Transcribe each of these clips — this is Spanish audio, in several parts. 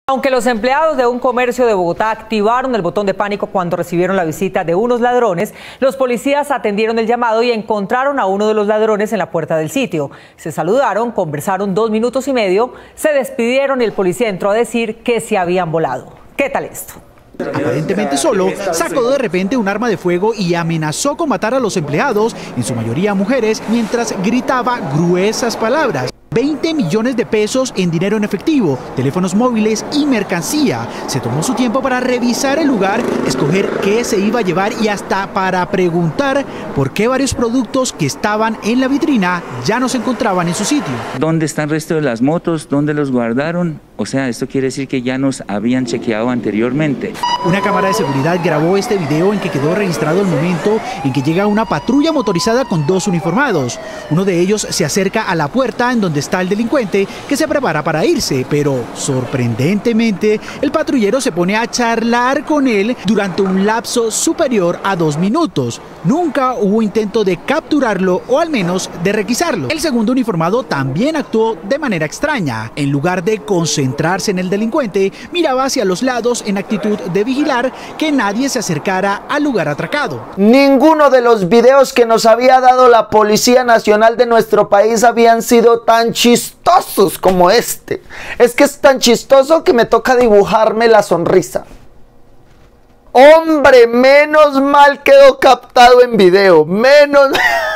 Aunque los empleados de un comercio de Bogotá activaron el botón de pánico cuando recibieron la visita de unos ladrones, los policías atendieron el llamado y encontraron a uno de los ladrones en la puerta del sitio. Se saludaron, conversaron 2 minutos y medio, se despidieron y el policía entró a decir que se habían volado. ¿Qué tal esto? Aparentemente solo, sacó de repente un arma de fuego y amenazó con matar a los empleados, en su mayoría mujeres, mientras gritaba gruesas palabras. 20 millones de pesos en dinero en efectivo, teléfonos móviles y mercancía. Se tomó su tiempo para revisar el lugar, escoger qué se iba a llevar y hasta para preguntar por qué varios productos que estaban en la vitrina ya no se encontraban en su sitio. ¿Dónde están el resto de las motos? ¿Dónde los guardaron? O sea, esto quiere decir que ya nos habían chequeado anteriormente. Una cámara de seguridad grabó este video en que quedó registrado el momento en que llega una patrulla motorizada con 2 uniformados. Uno de ellos se acerca a la puerta en donde está el delincuente, que se prepara para irse, pero sorprendentemente el patrullero se pone a charlar con él durante un lapso superior a 2 minutos. Nunca hubo intento de capturarlo o al menos de requisarlo. El segundo uniformado también actuó de manera extraña. En lugar de concentrarse en el delincuente, miraba hacia los lados en actitud de vigilar que nadie se acercara al lugar atracado. Ninguno de los videos que nos había dado la Policía Nacional de nuestro país habían sido tan chistosos como este. Es que es tan chistoso que me toca dibujarme la sonrisa. Hombre, menos mal quedó captado en video. Menos...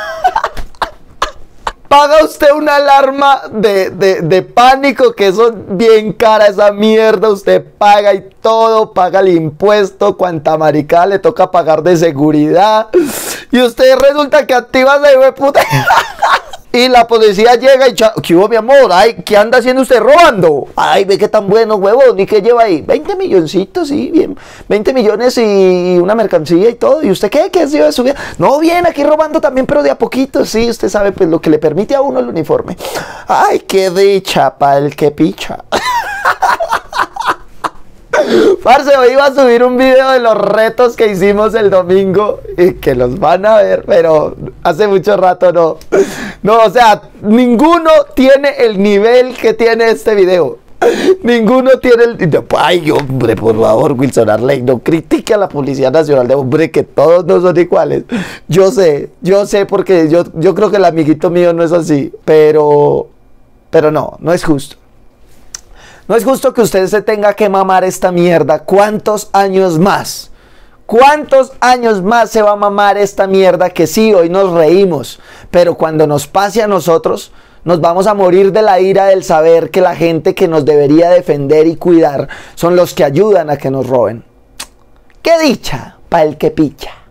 Paga usted una alarma de pánico, que eso es bien cara esa mierda. Usted paga y todo, paga el impuesto, cuanta maricada le toca pagar de seguridad. Y usted resulta que activa esa hijo de puta. Y la policía llega y... ¿Qué hubo, mi amor? Ay, ¿qué anda haciendo usted robando? Ay, ve que tan bueno, huevón. ¿Y qué lleva ahí? 20 milloncitos, sí, bien. 20 millones y una mercancía y todo. ¿Y usted qué? ¿Qué ha sido de su vida? No, bien, aquí robando también, pero de a poquito. Sí, usted sabe, pues, lo que le permite a uno el uniforme. Ay, qué dicha, pa'l que picha. Parce, hoy iba a subir un video de los retos que hicimos el domingo y que los van a ver, pero hace mucho rato no. No, o sea, ninguno tiene el nivel que tiene este video. Ninguno tiene el... Ay, hombre, por favor, Wilson Arley, no critique a la Policía Nacional de hombre, que todos no son iguales. Yo sé porque yo creo que el amiguito mío no es así, pero no es justo. No es justo que usted se tenga que mamar esta mierda. ¿Cuántos años más? ¿Cuántos años más se va a mamar esta mierda? Que sí, hoy nos reímos, pero cuando nos pase a nosotros, nos vamos a morir de la ira del saber que la gente que nos debería defender y cuidar son los que ayudan a que nos roben. ¡Qué dicha! Pa' el que picha.